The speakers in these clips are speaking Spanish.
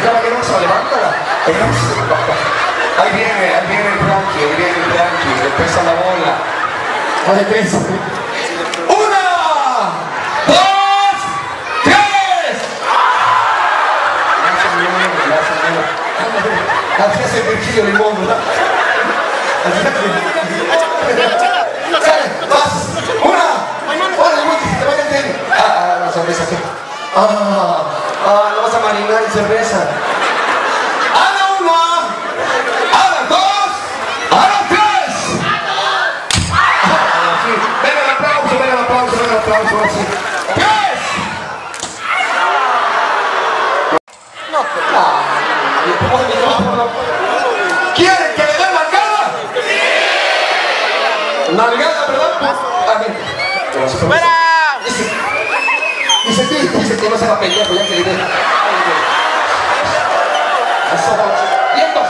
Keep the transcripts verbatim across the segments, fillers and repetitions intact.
caballerosa, levántala. Ahí viene, ahí viene el Frankie, ahí viene el Frankie, le pesa la bola. Dale, pesa. ¡Una! ¡Dos! ¡Tres! Así hace Virgilio Limón, ¿verdad? Así hace. ¡Vas! ¡Una! ¡Una! ¡Te vaya bien! Ah, ah, la cerveza, ¿qué? Ah, ah, no vas a marinar en cerveza. ¡A la una! ¡A las dos! ¡A las tres! Sí, venga el aplauso, venga el aplauso, venga el aplauso, así. ¡Tres! No, no. ¿Quieren que le den nalgada? ¿Nalgada, verdad? A ver. ¡Fuera! Dice, dice, dice que no se va a pelear, pues ya que le den. Eso, vientos.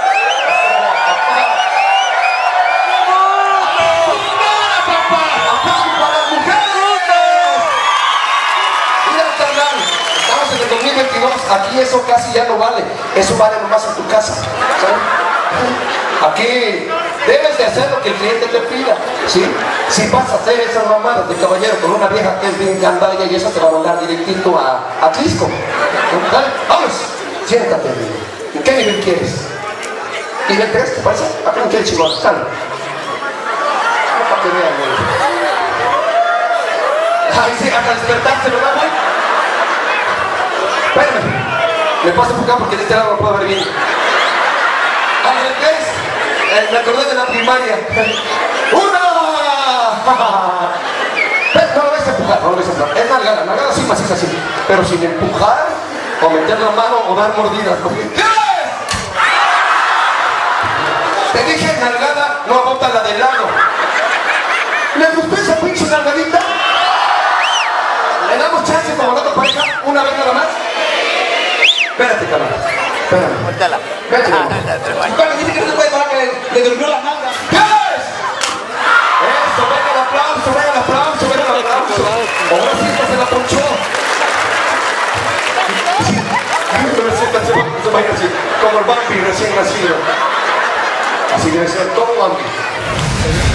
dos mil veintidós, aquí eso casi ya no vale, eso vale nomás en tu casa, ¿sabes? Aquí debes de hacer lo que el cliente te pida, ¿sí? Si vas a hacer esas mamadas de caballero con una vieja que es bien gandalla y eso te va a mandar directito a, a Crisco. Dale, vamos, siéntate. ¿En qué nivel quieres? ¿Nivel tres, te parece? Acá no quieres chingón, sale. No para que vean, güey. Ay, sí, hasta despertarse, ¿verdad, güey? Espérame, me paso por acá porque de este lado no puedo ver bien. A ver, ¿qué es? Eh, me acordé de la primaria. ¡Una! No lo ves a empujar, no lo ves a empujar. Es nalgada, nalgada sí, maciza así. Pero sin empujar, o meter la mano, o dar mordidas. ¿Qué? Te dije nalgada, no agota la de lado. ¿Les gustó esa pinche nalgadita? ¿Le damos chance como la otra pareja? ¿Una vez nada más? Espérate, cabrón. Espérame. Muértala. Vete, Ah, cabrón. te voy. Cuando dice que no se puede parar, que le, le durmió la nalga. ¿Qué es? Eso, venga el aplauso, venga el aplauso, venga el aplauso. Ahora sí esta se la ponchó. Se va a ir así, como el Bambi recién nacido. Así debe ser todo Bambi.